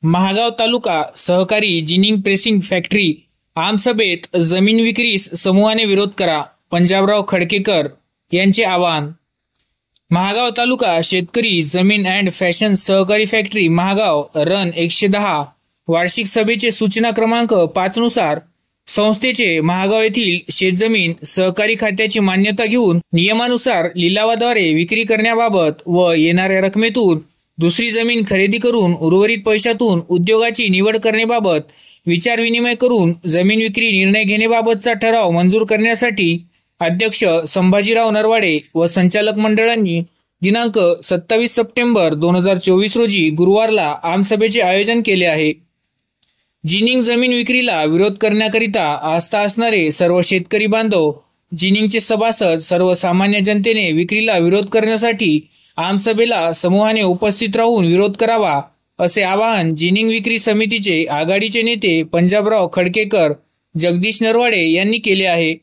महागाव तालुका सहकारी ginning pressing factory आमसभेत जमीन विक्रीस समूहाने विरोध करा, पंजाबराव खडकेकर यांचे आवाहन। महागाव तालुका शेतकरी जमीन अँड फॅशन सहकारी फॅक्टरी महागाव रन 110 वार्षिक सभेचे सूचना क्रमांक 5 नुसार संस्थेचे महागाव येथील शेतजमीन सहकारी खात्याची मान्यता घेऊन नियमानुसार लिलावाद्वारे विक्री करण्याबाबत व येणाऱ्या रकमेतून दुसरी जमीन खरेदी करून उर्वरित पैशातून उद्योगाची निवड करण्याबाबत विचारविनिमय करून जमीन विक्री निर्णय घेण्याबाबतचा ठराव मंजूर करण्यासाठी अध्यक्ष संभाजीराव नरवाडे व संचालक मंडळांनी दिनांक 27 सप्टेंबर 2024 रोजी गुरुवारला आमसभेचे आयोजन केले आहे। जिनिंग जमीन विक्रीला विरोध करण्याकरिता आस्था असणारे सर्व शेतकरी बांधव, जिनिंगचे सभासद, सर्वसामान्य जनतेने विक्रीला विरोध करण्यासाठी आमसभेला समूहाने उपस्थित राहून विरोध करावा, असे आवाहन जिनिंग विक्री समितीचे आघाडीचे नेते पंजाबराव खडकेकर, जगदीश नरवाडे यांनी केले आहे।